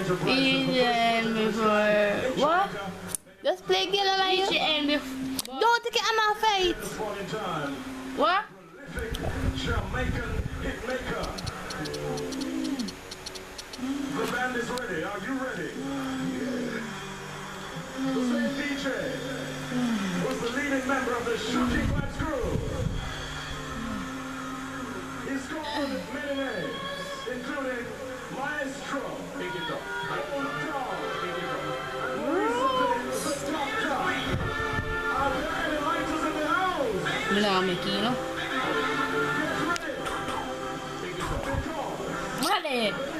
Asian before. What? Just play again on you. Asian before. Don't take it on my face. What? Jamaican hitmaker. The band is ready. Are you ready? Yeah. The same DJ was the leading member of the Shooting Vibes crew. He's called many names, including Maestro, Big It Up, Old Dog, Big It Up, and more recently, the Top Dog. Are there any lighters in the house? No, Mickey, you know. Get ready. Big It Up. Because What?